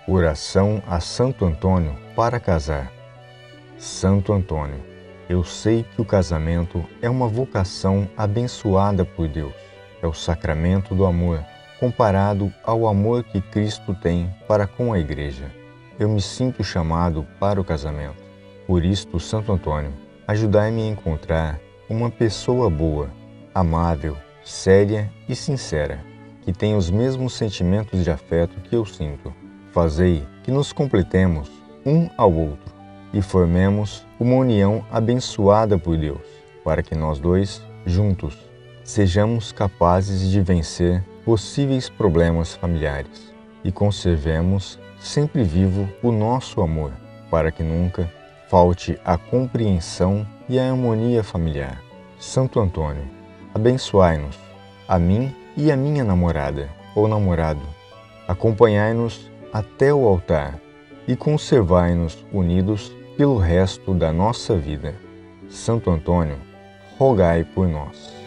Oração a Santo Antônio para casar. Santo Antônio, eu sei que o casamento é uma vocação abençoada por Deus. É o sacramento do amor, comparado ao amor que Cristo tem para com a Igreja. Eu me sinto chamado para o casamento. Por isto, Santo Antônio, ajudai-me a encontrar uma pessoa boa, amável, séria e sincera, que tenha os mesmos sentimentos de afeto que eu sinto. Fazei que nos completemos um ao outro e formemos uma união abençoada por Deus, para que nós dois, juntos, sejamos capazes de vencer possíveis problemas familiares e conservemos sempre vivo o nosso amor, para que nunca falte a compreensão e a harmonia familiar. Santo Antônio, abençoai-nos, a mim e a minha namorada ou namorado. Acompanhai-nos até o altar e conservai-nos unidos pelo resto da nossa vida. Santo Antônio, rogai por nós.